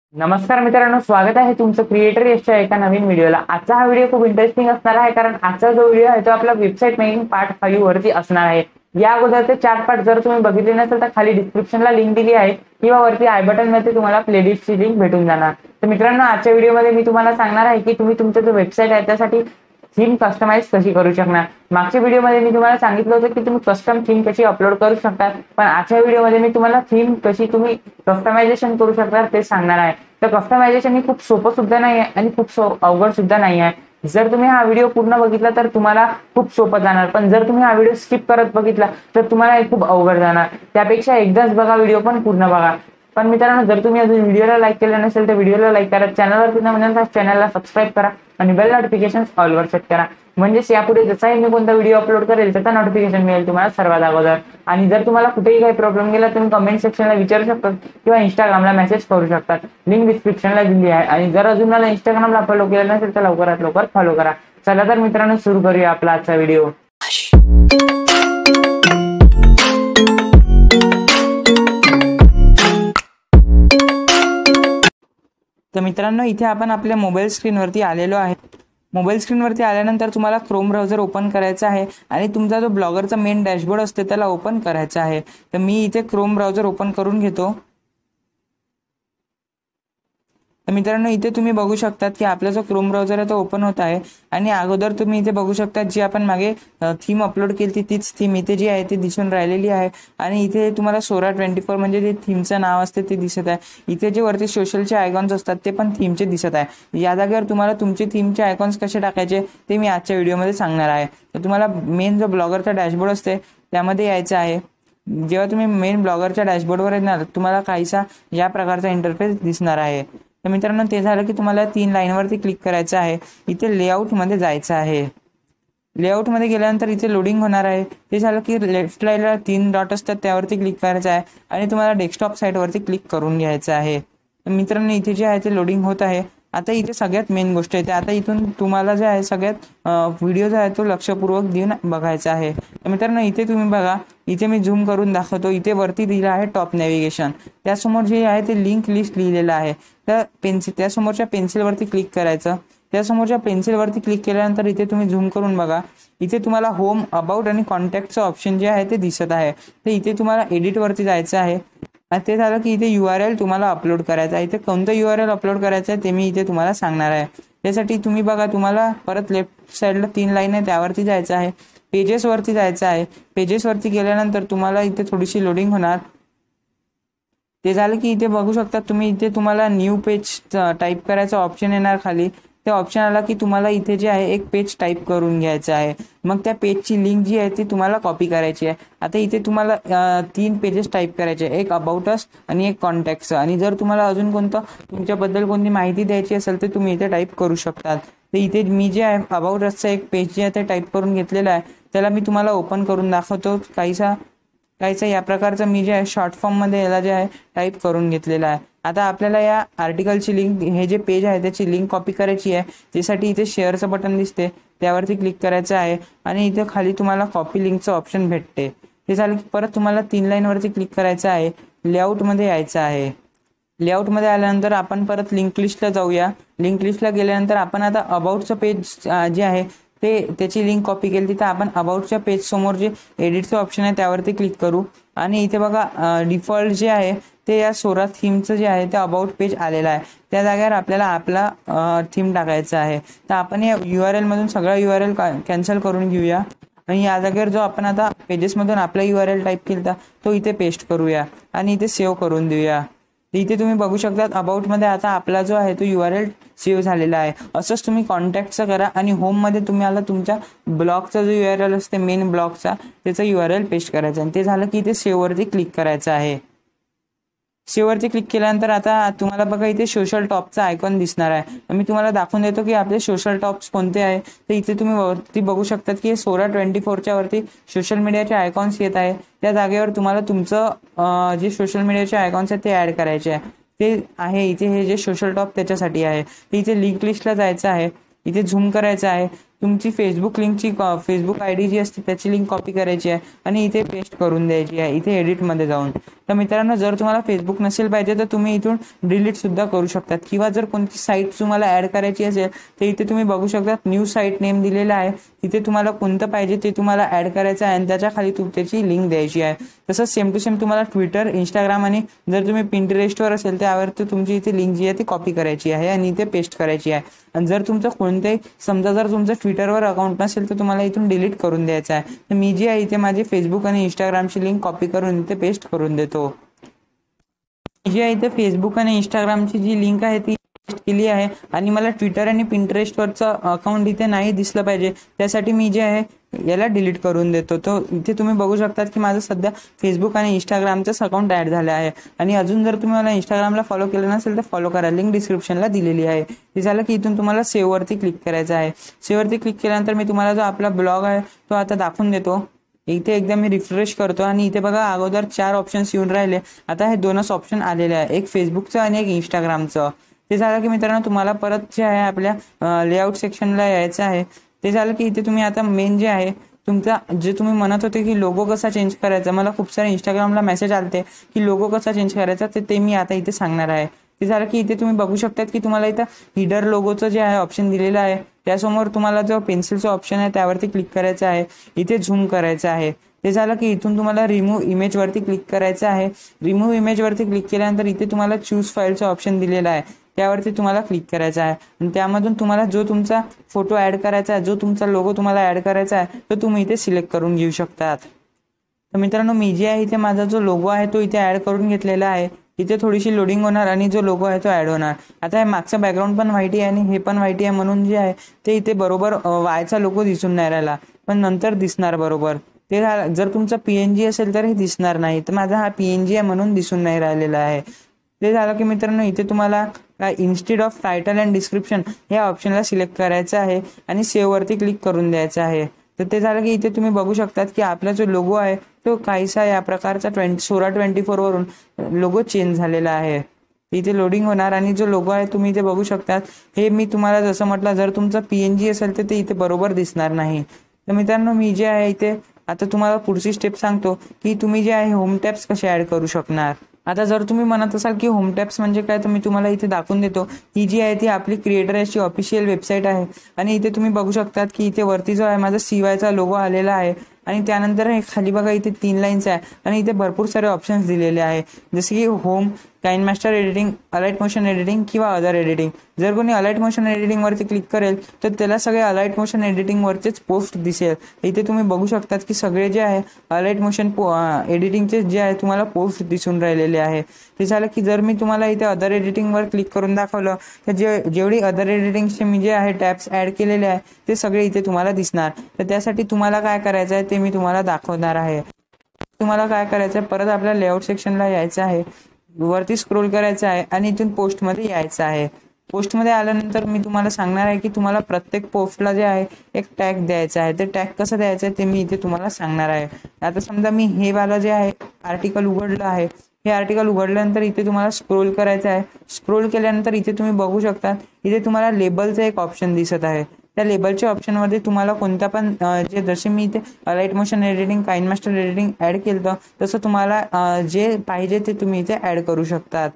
नमस्कार मित्रांनो, स्वागत आहे तुमचं क्रिएटर यशच्या एका नवीन व्हिडिओला। आजचा हा व्हिडिओ खूप इंटरेस्टिंग असणार आहे, कारण आजचा जो व्हिडिओ आहे तो आपला वेबसाईट मेकिंग पार्ट 5 वरती असणार आहे। या अगोदरचे 4 पार्ट जर तुम्ही बघितले नसेल तर खाली डिस्क्रिप्शनला लिंक दिली आहे किंवा वरती आय बटन मध्ये तुम्हाला प्लेलिस्टची लिंक भेटून जाणार। तर मित्रांनो, आजच्या व्हिडिओमध्ये मी तुम्हाला सांगणार आहे की तुम्ही तुमचं जो वेबसाईट आहे त्यासाठी थीम कस्टमाइज कशी करू शकणार। मागच्या व्हिडिओमध्ये मी तुम्हाला सांगितलं होतं की तुम्ही कस्टम थीम कशी अपलोड करू शकता, पण आजच्या व्हिडिओमध्ये मी तुम्हाला थीम कशी तुम्ही कस्टमायझेशन करू शकता ते सांगणार आहे। तर कस्टमायझेशन ही खूप सोपं सुद्धा नाही आहे आणि खूप अवघड सुद्धा नाही आहे। जर तुम्ही हा व्हिडिओ पूर्ण बघितला तर तुम्हाला खूप सोपं जाणार, पण जर तुम्ही हा व्हिडिओ स्किप करत बघितला तर तुम्हाला हे खूप अवघड जाणार। त्यापेक्षा एकदाच बघा व्हिडिओ, पण पूर्ण बघा। पण मित्रांनो, जर तुम्ही अजून व्हिडिओला लाईक केलं नसेल तर व्हिडिओला लाईक करा, चॅनलवरती नवीन चॅनलला सबस्क्राईब करा आणि बेल नोटिफिकेशन ऑल वर सेट करा, म्हणजेच यापुढे जसाही मी कोणता व्हिडिओ अपलोड करेल त्याचा नोटिफिकेशन मिळेल तुम्हाला सर्वात अगोदर। आणि जर तुम्हाला कुठेही काही प्रॉब्लेम गेला तुम्ही कमेंट सेक्शनला विचारू शकता किंवा इंस्टाग्रामला मेसेज करू शकता, लिंक डिस्क्रिप्शनला दिली आहे। आणि जर अजून मला इंस्टाग्रामला फॉलो केलं नसेल तर लवकरात लवकर फॉलो करा। चला तर मित्रांनो, सुरू करूया आपला आजचा व्हिडिओ। तर मित्रांनो, इथे आपण आपल्या मोबाईल स्क्रीनवरती आलेलो आहे। मोबाईल स्क्रीनवरती आल्यानंतर तुम्हाला क्रोम ब्राउझर ओपन करायचा आहे आणि तुमचा जो ब्लॉगरचा मेन डॅशबोर्ड असते त्याला ओपन करायचा आहे। तर मी इथे क्रोम ब्राउझर ओपन करून घेतो। तर मित्रांनो, इथे तुम्ही बघू शकतात की आपला जो क्रोम ब्राउझर आहे तो ओपन होत आहे आणि अगोदर तुम्ही इथे बघू शकता जी आपण मागे थीम अपलोड केली तीच थीम इथे जी आहे ती दिसून राहिलेली आहे। आणि इथे तुम्हाला सोरा 24 म्हणजे जे थीमचं नाव असते ते दिसत आहे। इथे जे वरती सोशलचे आयकॉन्स असतात ते पण थीमचे दिसत आहे। या जागेवर तुम्हाला तुमचे थीमचे आयकॉन्स कसे टाकायचे ते मी आजच्या व्हिडिओमध्ये सांगणार आहे। तर तुम्हाला मेन जो ब्लॉगरचा डॅशबोर्ड असते त्यामध्ये यायचं आहे। जेव्हा तुम्ही मेन ब्लॉगरच्या डॅशबोर्डवर येणार तुम्हाला काहीसा या प्रकारचा इंटरफेस दिसणार आहे। तर मित्रांनो, ते झालं की तुम्हाला 3 लाईनवरती क्लिक करायचं आहे। इथे लेआउट मध्ये जायचं आहे। लेआउट मध्ये गेल्यानंतर इथे लोडिंग होणार आहे। ते झालं की लेफ्ट साइडला 3 डॉट असतात त्यावरती क्लिक करायचं आहे आणि तुम्हाला डेस्कटॉप साईटवरती क्लिक करून घ्यायचं आहे। तर मित्रांनो, इथे जे आहे ते लोडिंग होत आहे। आता इथे सगळ्यात मेन गोष्ट येते। आता इथून तुम्हाला जे आहे सगळ्यात व्हिडिओ जो आहे तो लक्षपूर्वक देऊन बघायचा आहे। तर मित्रांनो, इथे तुम्ही बघा, इथे मी झूम करून दाखवतो। इथे वरती दिलं आहे टॉप नॅव्हिगेशन, त्यासमोर जे आहे ते लिंक लिस्ट लिहिलेलं आहे। तर त्यासमोरच्या पेन्सिलवरती क्लिक करायचं। त्यासमोरच्या पेन्सिलवरती क्लिक केल्यानंतर इथे तुम्ही झूम करून बघा, इथे तुम्हाला होम, अबाउट आणि कॉन्टॅक्टचं ऑप्शन जे आहे ते दिसत आहे। तर इथे तुम्हाला एडिटवरती जायचं आहे। ते झालं की इथे URL तुम्हाला अपलोड करायचं आहे। इथे कोणतं URL अपलोड करायचं आहे ते मी इथे तुम्हाला सांगणार आहे। त्यासाठी तुम्ही बघा, तुम्हाला परत लेफ्ट साईडला 3 लाईन आहे त्यावरती जायचं आहे। पेजेसवरती जायचं आहे। पेजेसवरती गेल्यानंतर तुम्हाला इथे थोडीशी लोडिंग होणार। ते झालं की इथे बघू शकता तुम्ही, इथे तुम्हाला न्यू पेज टाईप करायचा ऑप्शन येणार खाली। ते ऑप्शन आला की तुम्हाला इथे जे आहे एक पेज टाईप करून घ्यायचं आहे। मग त्या पेजची लिंक जी आहे ती तुम्हाला कॉपी करायची आहे। आता इथे तुम्हाला 3 पेजेस टाईप करायचे, एक अबाउट अस आणि एक कॉन्टॅक्टचं। आणि जर तुम्हाला अजून तुमच्याबद्दल कोणती माहिती द्यायची असेल तर तुम्ही इथे टाईप करू शकतात। तर इथे मी जे आहे अबाउट असचं एक पेज जे आहे ते टाईप करून घेतलेलं आहे, त्याला मी तुम्हाला ओपन करून दाखवतो। काहीसा या प्रकारचं मी जे आहे शॉर्ट फॉर्म मध्ये याला जे आहे टाईप करून घेतलेला आहे। आता आपल्याला या आर्टिकलची लिंक, हे जे पेज आहे त्याची लिंक कॉपी करायची आहे। त्यासाठी इथे शेअरचं बटन दिसते त्यावरती क्लिक करायचं आहे आणि इथे खाली तुम्हाला कॉपी लिंकचं ऑप्शन भेटते। हे झालं की परत तुम्हाला 3 लाईनवरती क्लिक करायचं आहे। लेआउटमध्ये यायचं आहे। लेआउटमध्ये आल्यानंतर आपण परत लिंक लिस्टला जाऊया। लिंक लिस्टला गेल्यानंतर आपण आता अबाउटचं पेज जे आहे त्याची लिंक कॉपी केली, तिथं आपण अबाउटच्या पेज समोर जे एडिटचं ऑप्शन आहे त्यावरती क्लिक करू। आणि इथे बघा, डिफॉल्ट जे आहे ते या सोरा थीमचं जे आहे ते अबाउट पेज आलेलं आहे। त्या जागेवर आपल्याला आपला थीम टाकायचा आहे। तर आपण या URL मधून सगळा URL कॅन्सल करून घेऊया आणि या जागेवर जो आपण आता पेजेसमधून आपला URL टाईप केला तो इथे पेस्ट करूया आणि इथे सेव्ह करून देऊया। इथे तुम्ही बघू शकता अबाउटमध्ये आता आपला जो आहे तो URL सेव्ह झालेला आहे। असंच तुम्ही कॉन्टॅक्टचं करा आणि होममध्ये तुम्ही आला तुमच्या ब्लॉगचा जो URL असते मेन ब्लॉगचा त्याचा URL पेस्ट करायचा आणि ते झालं की इथे सेव्हवरती क्लिक करायचं आहे। सेव्हवरती क्लिक केल्यानंतर आता तुम्हाला बघा इथे सोशल टॉपचा आयकॉन दिसणार आहे। मी तुम्हाला दाखवून देतो की आपले सोशल टॉप्स कोणते आहे। तर इथे तुम्ही वरती बघू शकतात की सोरा 24च्या वरती सोशल मीडियाचे आयकॉन्स येत आहे। त्या जागेवर तुम्हाला तुमचं जे सोशल मीडियाचे आयकॉन्स आहेत ते ऍड करायचे आहे। ते आहे इथे हे जे सोशल टॉप त्याच्यासाठी आहे। तर इथे लिंक लिस्टला जायचं आहे। इथे झूम करायचं आहे तुमची फेसबुक लिंकची फेसबुक ID जी असते त्याची लिंक कॉपी करायची आहे आणि इथे पेस्ट करून द्यायची आहे इथे एडिटमध्ये जाऊन. तर मित्रांनो, जर तुम्हाला फेसबुक नसेल पाहिजे तर तुम्ही इथून डिलीट सुद्धा करू शकतात, किंवा जर कोणती साईट तुम्हाला ॲड करायची असेल तर इथे तुम्ही बघू शकता न्यू साईट नेम दिलेला आहे. तिथे तुम्हाला कोणतं पाहिजे ते तुम्हाला ॲड करायचं आहे आणि त्याच्या खाली त्याची लिंक द्यायची आहे. तसंच सेम टू सेम तुम्हाला ट्विटर, इंस्टाग्राम आणि जर तुम्ही पिंटरेस्टवर असेल त्यावरती तुमची इथे लिंक जी आहे ती कॉपी करायची आहे आणि इथे पेस्ट करायची आहे. आणि जर तुमचं कोणतेही समजा जर तुमचं ट्विटरवर अकाउंट नसेल तर तुम्हाला इथून डिलीट करून द्यायचं आहे. तर मी जी आहे इथे माझी फेसबुक आणि इंस्टाग्रामची लिंक कॉपी करून इथे पेस्ट करून देतो. जी आहे इथे फेसबुक आणि इंस्टाग्रामची जी लिंक आहे ती पेस्ट केली आहे आणि मला ट्विटर आणि पिंटरेस्टवरचं अकाउंट इथे नाही दिसलं पाहिजे, त्यासाठी मी जे आहे याला डिलीट करून देतो. तो इथे तुम्ही बघू शकतात की माझं सध्या फेसबुक आणि इंस्टाग्रामचंच अकाउंट ॲड झालं आहे. आणि अजून जर तुम्ही मला इंस्टाग्रामला फॉलो केलं नसेल तर फॉलो करा, लिंक डिस्क्रिप्शनला दिलेली आहे. ते झालं की इथून तुम्हाला सेव्हवरती क्लिक करायचं आहे. सेव्हवरती क्लिक केल्यानंतर मी तुम्हाला जो आपला ब्लॉग आहे तो आता दाखवून देतो. इथे एकदा मी रिफ्रेश करतो आणि इथे बघा अगोदर 4 ऑप्शन्स येऊन राहिले, आता हे 2च ऑप्शन आलेले आहे, एक फेसबुकचं आणि एक इंस्टाग्रामचं. ते झालं की मित्रांनो तुम्हाला परत जे आहे आपल्या लेआउट सेक्शनला यायचं आहे. ते झालं की इथे तुम्ही आता मेन जे आहे तुमचा जे तुम्ही म्हणत होते की लोगो कसा चेंज करायचा, मला खूप सारे इंस्टाग्रामला मेसेज आलते की लोगो कसा चेंज करायचा, ते मी आता इथे सांगणार आहे. ते झालं की इथे तुम्ही बघू शकतात की तुम्हाला इथं हिडर लोगोचं जे आहे ऑप्शन दिलेलं आहे, त्यासमोर तुम्हाला जो पेन्सिलचं ऑप्शन आहे त्यावरती क्लिक करायचं आहे. इथे झूम करायचं आहे. ते झालं की इथून तुम्हाला रिमूव्ह इमेजवरती क्लिक करायचं आहे. रिमूव्ह इमेजवरती क्लिक केल्यानंतर इथे तुम्हाला चूज फाईलचं ऑप्शन दिलेलं आहे, त्यावरती तुम्हाला क्लिक करायचं आहे. आणि त्यामधून तुम्हाला जो तुमचा फोटो ॲड करायचा आहे, जो तुमचा लोगो तुम्हाला ॲड करायचा आहे तो तुम्ही इथे सिलेक्ट करून घेऊ शकतात. तर मित्रांनो, मी जे आहे इथे माझा जो लोगो आहे तो इथे ॲड करून घेतलेला आहे. इथे थोडीशी लोडिंग होणार आणि जो लोगो आहे तो ॲड होणार. आता हे मागचं बॅकग्राऊंड पण व्हाईट आहे आणि हे पण व्हाईट आहे, म्हणून जे आहे ते इथे बरोबर वायचा लोगो दिसून नाही राहिला, पण नंतर दिसणार बरोबर. ते जर तुमचा PNG असेल तर हे दिसणार नाही, तर माझा हा PNG आहे म्हणून दिसून नाही राहिलेला आहे. ते झालं की मित्रांनो इथे तुम्हाला instead of title and description या ऑप्शनला सिलेक्ट करायचं आहे आणि सेव्हवरती क्लिक करून द्यायचं आहे. तर ते झालं की इथे तुम्ही बघू शकतात की आपला जो लोगो आहे तो काहीसा या प्रकारचा 1624 वरून लोगो चेंज झालेला आहे. इथे लोडिंग होणार आणि जो लोगो आहे तुम्ही इथे बघू शकतात. हे मी तुम्हाला जसं म्हटलं, जर तुमचा PNG असेल तर ते इथे बरोबर दिसणार नाही. तर मित्रांनो, मी जे आहे इथे आता तुम्हाला पुढची स्टेप सांगतो की तुम्ही जे आहे होम टॅब्स कसे ॲड करू शकणार. आता जर तुम्ही म्हणत असाल की होम टॅब्स म्हणजे काय, तर मी तुम्हाला इथे दाखवून देतो. ही जी आहे ती आपली क्रिएटर याची ऑफिशियल वेबसाईट आहे आणि इथे तुम्ही बघू शकतात की इथे वरती जो आहे माझा CYचा लोगो आलेला आहे आणि त्यानंतर हे खाली बघा इथे 3 लाईन्स आहे आणि इथे भरपूर सारे ऑप्शन्स दिलेले आहे, जसे की home, KineMaster editing, Alight Motion editing किंवा अदर एडिटिंग. जर कोणी अलाइट मोशन एडिटिंगवरती क्लिक करेल तर त्याला सगळे अलाइट मोशन एडिटिंगवरचेच पोस्ट दिसेल. इथे तुम्ही बघू शकतात की सगळे जे आहे अलाइट मोशन एडिटिंगचे जे आहे तुम्हाला पोस्ट दिसून राहिलेले आहे. ते झालं की जर मी तुम्हाला इथे अदर एडिटिंगवर क्लिक करून दाखवलं तर जेवढी अदर एडिटिंगचे मी जे आहे टॅब्स ॲड केलेले आहे ते सगळे इथे तुम्हाला दिसणार. तर त्यासाठी तुम्हाला काय करायचं आहे ते मी तुम्हाला दाखवणार आहे. तुम्हाला काय करायचं आहे, परत आपल्या लेआउट सेक्शनला यायचं आहे, वरती स्क्रोल करायचं आहे आणि इथून पोस्टमध्ये यायचं आहे. पोस्टमध्ये आल्यानंतर मी तुम्हाला सांगणार आहे की तुम्हाला प्रत्येक पोस्टला जे आहे एक टॅग द्यायचा आहे. ते टॅग कसं द्यायचं आहे ते मी इथे तुम्हाला सांगणार आहे. आता समजा मी हे वाला जे आहे आर्टिकल उघडलं आहे, हे आर्टिकल उघडल्यानंतर इथे तुम्हाला स्क्रोल करायचं आहे. स्क्रोल केल्यानंतर इथे तुम्ही बघू शकता इथे तुम्हाला लेबलचं एक ऑप्शन दिसत आहे. त्या लेबलच्या ऑप्शनमध्ये तुम्हाला कोणता पण जे जसे मी इथे Alight Motion editing, KineMaster editing add केलं तसं तुम्हाला जे पाहिजे ते तुम्ही इथे ॲड करू शकतात.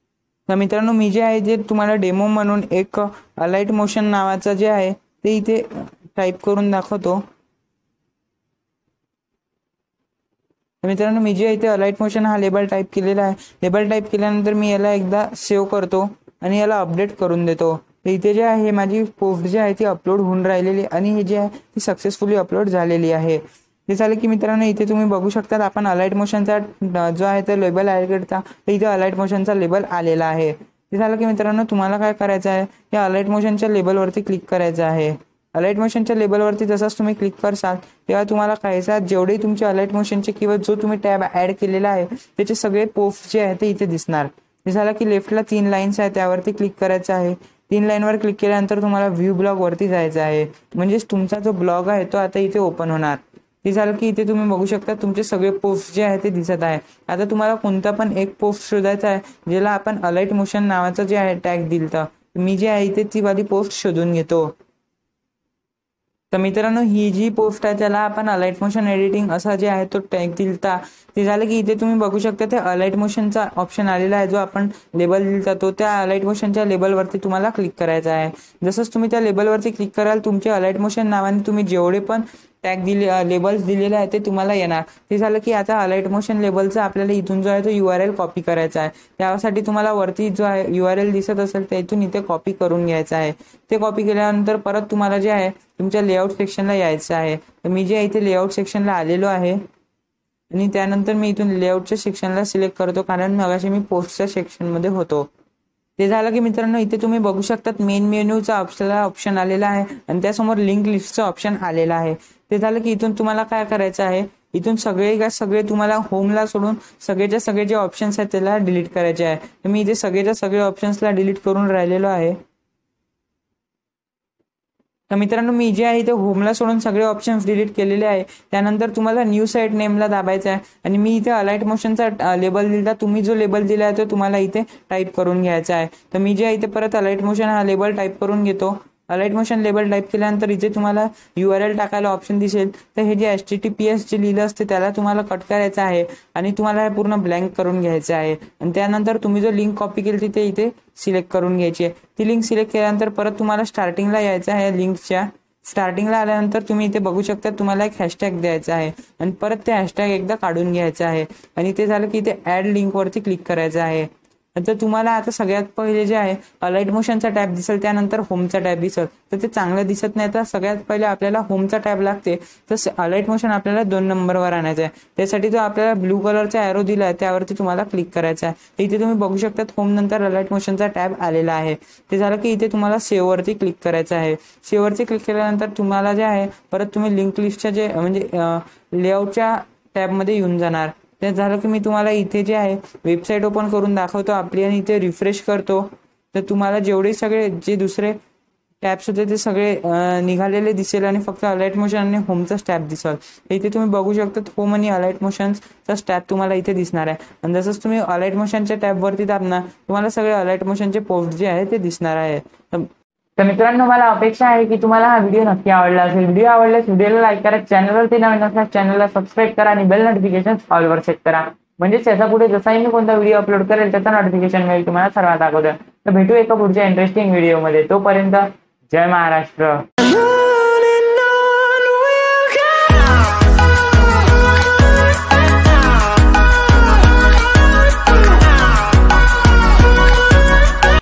तर मित्रांनो, मी जे आहे जे तुम्हाला डेमो म्हणून एक अलाइट मोशन नावाचं जे आहे ते इथे टाईप करून दाखवतो. तर मित्रांनो, मी जे इथे अलाइट मोशन हा लेबल टाईप केलेला आहे. लेबल टाईप केल्यानंतर मी याला एकदा सेव्ह करतो आणि याला अपडेट करून देतो. तर इथे जे आहे माझी पोस्ट जी आहे ती अपलोड होऊन राहिलेली आणि हे जे आहे ती सक्सेसफुली अपलोड झालेली आहे. ते झालं की मित्रांनो, इथे तुम्ही बघू शकता आपण अलाइट मोशनचा जो आहे तो लेबल ॲड करता, तर इथे अलाइट मोशनचा लेबल आलेला आहे. ते झालं की मित्रांनो, तुम्हाला काय करायचं आहे, या अलाइट मोशनच्या लेबलवरती क्लिक करायचं आहे. अलाइट मोशनच्या लेबलवरती जसंच तुम्ही क्लिक करसाल तेव्हा तुम्हाला काहीसा जेवढे तुमचे अलाइट मोशनचे किंवा जो तुम्ही टॅब ॲड केलेला आहे त्याचे सगळे पोस्ट जे आहे ते इथे दिसणार. ते झालं की लेफ्टला 3 लाईन्स आहे त्यावरती क्लिक करायचं आहे. 3 लाईनवर क्लिक केल्यानंतर तुम्हाला व्ह्यू ब्लॉगवरती जायचं आहे, म्हणजेच तुमचा जो ब्लॉग आहे तो आता इथे ओपन होणार. ते झालं की इथे तुम्ही बघू शकता तुमचे सगळे पोस्ट जे आहे ते दिसत आहे. आता तुम्हाला कोणता पण एक पोस्ट शोधायचा आहे ज्याला आपण अलाइट मोशन नावाचं जे आहे टॅग दिलं. तर मी जे आहे इथे ती वाली पोस्ट शोधून घेतो. तर मित्रांनो, ही जी पोस्ट आहे त्याला आपण अलाइट मोशन एडिटिंग असा जे आहे तो टॅग दिलता. ते झालं की इथे तुम्ही बघू शकता ते अलाइट मोशनचा ऑप्शन आलेला आहे, जो आपण लेबल दिलता तो त्या अलाइट मोशनच्या लेबलवरती तुम्हाला क्लिक करायचा आहे. जसंच तुम्ही त्या लेबलवरती क्लिक कराल, तुमचे अलाइट मोशन नावाने तुम्ही जेवढे पण टॅग लेबल्स दिलेले आहे ते तुम्हाला येणार. ते झालं की आता अलाइट मोशन लेबलचा आपल्याला इथून जो आहे तो URL कॉपी करायचा आहे. त्यासाठी तुम्हाला वरती जो आहे URL दिसत असेल त्या इथून इथे कॉपी करून घ्यायचा आहे. ते कॉपी केल्यानंतर परत तुम्हाला जे आहे तुमच्या लेआउट सेक्शनला यायचं आहे. तर मी जे इथे लेआउट सेक्शनला आलेलो आहे आणि त्यानंतर मी इथून लेआउटच्या सेक्शनला सिलेक्ट करतो, कारण मगाशी मी पोस्टच्या सेक्शनमध्ये होतो. ते झालं की मित्रांनो, इथे तुम्ही बघू शकतात मेन मेन्यूचा ऑप्शन आलेला आहे आणि त्यासमोर लिंक लिस्टचा ऑप्शन आलेला आहे. ते झालं की इथून तुम्हाला काय करायचं आहे, इथून सगळे तुम्हाला होमला सोडून सगळेच्या सगळे जे ऑप्शन्स आहेत त्याला डिलीट करायचे आहे. तर मी इथे सगळेच्या सगळे ऑप्शन्सला डिलीट करून राहिलेलो आहे. तर मित्रांनो, मी जे आहे इथे होमला सोडून सगळे ऑप्शन्स डिलीट केलेले आहे. त्यानंतर तुम्हाला न्यू साईट नेमला दाबायचा आहे आणि मी इथे अलाइट मोशनचा लेबल दिला. तुम्ही जो लेबल दिला आहे तो तुम्हाला इथे टाईप करून घ्यायचा आहे. तर मी जे आहे इथे परत अलाइट मोशन हा लेबल टाईप करून घेतो. अलाइट मोशन लेबल टाईप केल्यानंतर इथे तुम्हाला URL टाकायला ऑप्शन दिसेल. तर हे जे HTTPS जे लिहिलं असते त्याला तुम्हाला कट करायचं आहे आणि तुम्हाला हे पूर्ण ब्लँक करून घ्यायचं आहे. आणि त्यानंतर तुम्ही जो लिंक कॉपी केली ते इथे सिलेक्ट करून घ्यायची आहे. ती लिंक सिलेक्ट केल्यानंतर परत तुम्हाला स्टार्टिंगला यायचं आहे. लिंकच्या स्टार्टिंगला आल्यानंतर तुम्ही इथे बघू शकता तुम्हाला एक हॅशटॅग द्यायचा आहे आणि परत ते हॅशटॅग एकदा काढून घ्यायचं आहे. आणि ते झालं की इथे ॲड लिंकवरती क्लिक करायचं आहे. तर तुम्हाला आता सगळ्यात पहिले जे आहे अलाइट मोशनचा टॅब दिसेल, त्यानंतर होमचा टॅब दिसेल. तर ते चांगलं दिसत नाही, तर सगळ्यात पहिले आपल्याला होमचा टॅब लागते. तर अलाइट मोशन आपल्याला 2 नंबरवर आणायचं आहे. त्यासाठी जो आपल्याला ब्लू कलरचा ॲरो दिला आहे त्यावरती तुम्हाला क्लिक करायचं आहे. इथे तुम्ही बघू शकता होम नंतर अलाइट मोशनचा टॅब आलेला आहे. ते झालं की इथे तुम्हाला सेव्हवरती क्लिक करायचं आहे. सेव्हवरती क्लिक केल्यानंतर तुम्हाला जे आहे परत तुम्ही लिंक लिस्टच्या जे म्हणजे लेआउटच्या टॅबमध्ये येऊन जाणार. ते झालं की मी तुम्हाला इथे जे आहे वेबसाईट ओपन करून दाखवतो आपली आणि इथे रिफ्रेश करतो. तर तुम्हाला जेवढे सगळे जे दुसरे टॅब्स होते ते सगळे निघालेले दिसेल आणि फक्त अलाइट मोशन आणि होमचा टॅब दिसेल. इथे तुम्ही बघू शकता होम आणि अलाइट मोशनचा टॅब तुम्हाला इथे दिसणार आहे. आणि जसंच तुम्ही अलाइट मोशनच्या टॅबवरती दाबणार तुम्हाला सगळे अलाइट मोशनचे पोस्ट जे आहे ते दिसणार आहे. तर मित्रांनो, मला अपेक्षा आहे की तुम्हाला हा व्हिडिओ नक्की आवडला असेल. व्हिडिओ आवडल्यास व्हिडिओला लाईक करा, चॅनलवरती नवीन असल्यास चॅनलला सबस्क्राईब करा आणि बेल नोटिफिकेशन ऑलवर सेट करा. म्हणजे त्याचा पुढे जसाही मी कोणता व्हिडिओ अपलोड करेल त्याचा नोटिफिकेशन मिळेल तुम्हाला सर्वात अगोदर. तर भेटू एका पुढच्या इंटरेस्टिंग व्हिडिओमध्ये. तोपर्यंत जय महाराष्ट्र.